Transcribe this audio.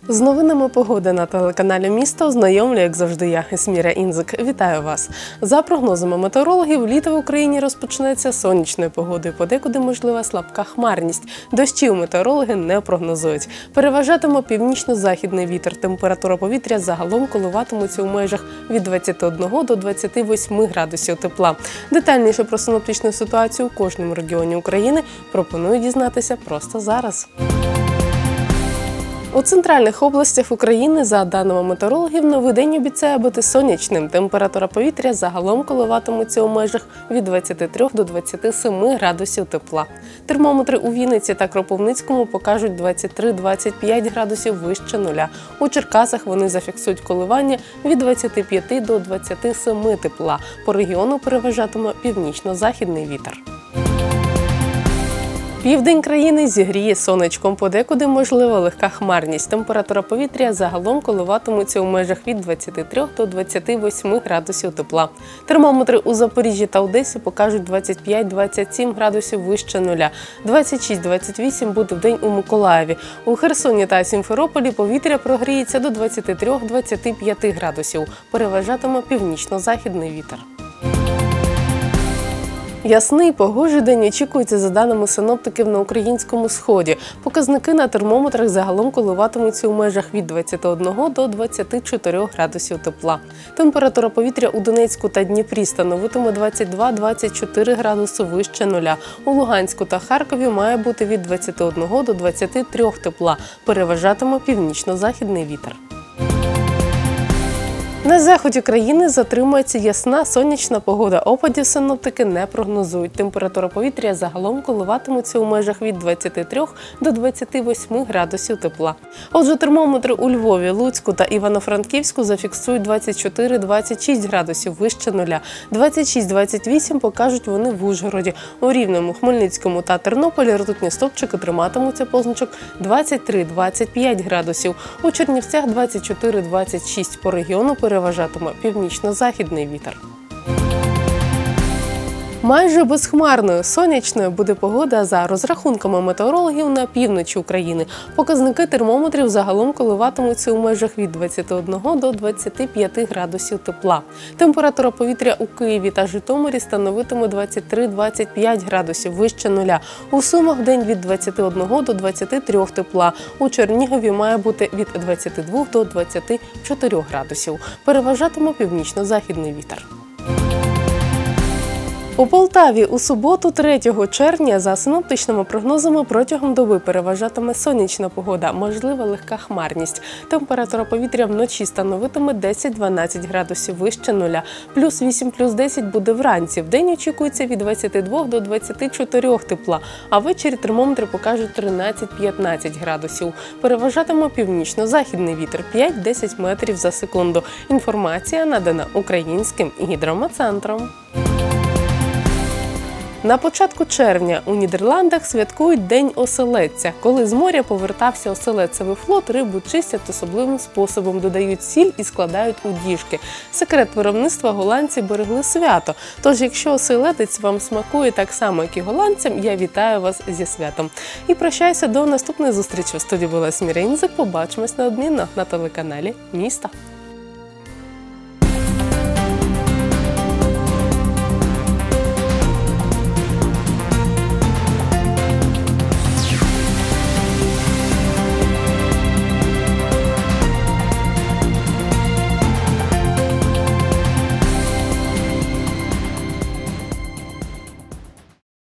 З новинами погоди на телеканалі «Місто» ознайомлю, як завжди, я, Есміра Інзик. Вітаю вас! За прогнозами метеорологів, літо в Україні розпочнеться сонячною погодою, подекуди можлива слабка хмарність. Дощів метеорологи не прогнозують. Переважатиме північно-західний вітер. Температура повітря загалом коливатиметься у межах від 21 до 28 градусів тепла. Детальніше про синоптичну ситуацію у кожному регіоні України пропоную дізнатися просто зараз. У центральних областях України, за даними метеорологів, новий день обіцяє бути сонячним. Температура повітря загалом коливатиметься у межах від 23 до 27 градусів тепла. Термометри у Вінниці та Кропивницькому покажуть 23-25 градусів вище нуля. У Черкасах вони зафіксують коливання від 25 до 27 тепла. По регіону переважатиме північно-західний вітер. Південь країни зігріє сонечком, подекуди можлива легка хмарність. Температура повітря загалом коливатиметься у межах від 23 до 28 градусів тепла. Термометри у Запоріжжі та Одесі покажуть 25-27 градусів вище нуля. 26-28 буде вдень у Миколаєві. У Херсоні та Сімферополі повітря прогріється до 23-25 градусів. Переважатиме північно-західний вітер. Ясний, погожий день очікується, за даними синоптиків, на українському сході. Показники на термометрах загалом коливатимуться у межах від 21 до 24 градусів тепла. Температура повітря у Донецьку та Дніпрі становитиме 22-24 градуси вище нуля. У Луганську та Харкові має бути від 21 до 23 тепла. Переважатиме північно-західний вітер. На заході країни затримується ясна сонячна погода. Опадів синоптики не прогнозують. Температура повітря загалом коливатиметься у межах від 23 до 28 градусів тепла. Отже, термометри у Львові, Луцьку та Івано-Франківську зафіксують 24-26 градусів вище нуля. 26-28 покажуть вони в Ужгороді. У Рівному, Хмельницькому та Тернополі ртутні стовпчики триматимуться позначок 23-25 градусів. У Чернівцях 24-26. По регіону переважатиме північно-західний вітер. Майже безхмарною сонячною буде погода за розрахунками метеорологів на півночі України. Показники термометрів загалом коливатимуться у межах від 21 до 25 градусів тепла. Температура повітря у Києві та Житомирі становитиме 23-25 градусів вище нуля. У Сумах вдень від 21 до 23 тепла. У Чернігові має бути від 22 до 24 градусів. Переважатиме північно-західний вітер. У Полтаві у суботу, 3 червня, за синоптичними прогнозами, протягом доби переважатиме сонячна погода, можлива легка хмарність. Температура повітря вночі становитиме 10-12 градусів вище нуля. Плюс 8, плюс 10 буде вранці. Вдень очікується від 22 до 24 тепла, а ввечері термометри покажуть 13-15 градусів. Переважатиме північно-західний вітер 5-10 метрів за секунду. Інформація надана Українським гідрометцентром. На початку червня у Нідерландах святкують День оселедця. Коли з моря повертався оселедцевий флот, рибу чистять особливим способом, додають сіль і складають у діжки. Секрет виробництва голландці берегли свято. Тож, якщо оселедець вам смакує так само, як і голландцям, я вітаю вас зі святом. І прощаюся до наступної зустрічі. В студії була Есміра Інзик. Побачимось неодмінно на телеканалі «Місто».